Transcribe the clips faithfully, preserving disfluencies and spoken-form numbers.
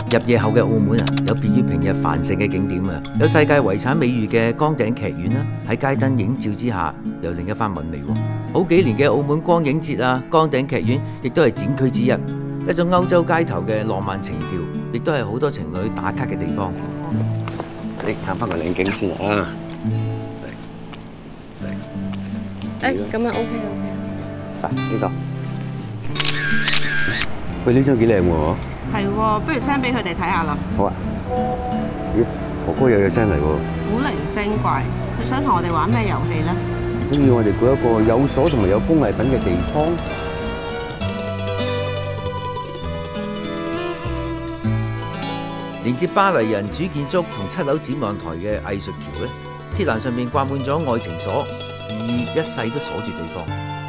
入夜後嘅澳門啊，有別於平日繁盛嘅景點啊，有世界遺產美譽嘅崗頂劇院啦，喺街燈映照之下，有另一番韻味喎。好幾年嘅澳門光影節啊，崗頂劇院亦都係展區之一，一種歐洲街頭嘅浪漫情調，亦都係好多情侶打卡嘅地方。 你探翻個靚景先啊！ 誒，咁啊 OK OK。 嗱，呢度。喂，呢張幾靚喎！ 係喎，不如 send 俾佢哋睇下啦。 好啊。咦，哥哥又有聲嚟喎。 古靈精怪，佢想同我哋玩咩遊戲咧？ 中意我哋估一個有鎖同埋有工藝品嘅地方。 連接巴黎人主建築同七樓展望台嘅藝術橋咧，鐵欄上面掛滿咗愛情鎖，以一世都鎖住對方。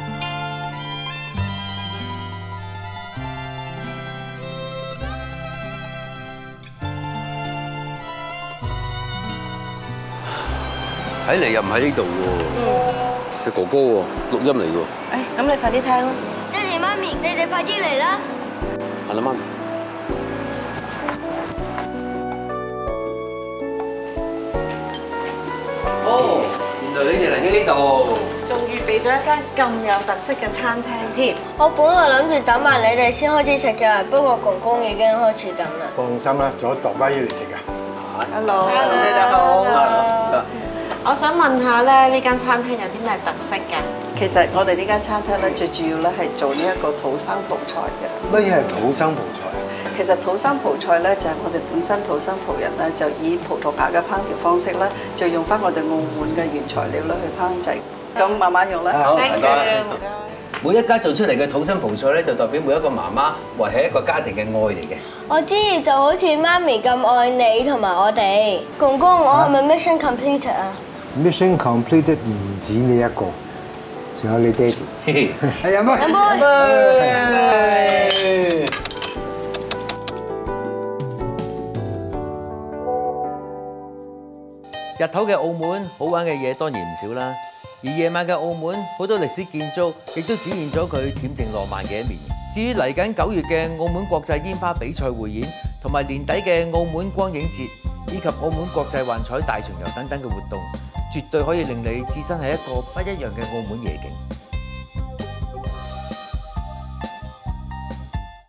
睇嚟又唔喺呢度喎，係哥哥喎，錄音嚟喎。 誒，咁你快啲聽咯。 爹哋媽咪，你哋快啲嚟啦！ 係啦，媽咪。哦，原來你哋嚟咗呢度。 仲預備咗一間咁有特色嘅餐廳添。 我本來諗住等埋你哋先開始食嘅，不過公公已經開始緊啦。 放心啦，仲有度巴姨嚟食㗎。 Hello，你哋好。 我想問下咧，呢間餐廳有啲咩特色㗎？ 其實我哋呢間餐廳咧，最主要咧係做呢一個土生葡菜嘅。 乜嘢係土生葡菜？ 其實土生葡菜咧就係我哋本身土生葡人咧，就以葡萄牙嘅烹調方式咧，就用翻我哋澳門嘅原材料咧去烹製。咁慢慢用啦。 好，唔該。 每一家做出嚟嘅土生葡菜咧，就代表每一個媽媽維係一個家庭嘅愛嚟嘅。 我知就好似媽咪咁愛你同埋我哋。公公，我係咪 mission completed 啊 Mission completed 唔止你一個，仲有你爹哋。係飲杯。 飲杯。 日頭嘅澳門好玩嘅嘢當然唔少啦，而夜晚嘅澳門好多歷史建築亦都展現咗佢恬靜浪漫嘅一面。至於嚟緊九月嘅澳門國際煙花比賽匯演，同埋年底嘅澳門光影節，以及澳門國際幻彩大巡遊等等嘅活動，絕對可以令你置身喺一個不一樣嘅澳門夜景。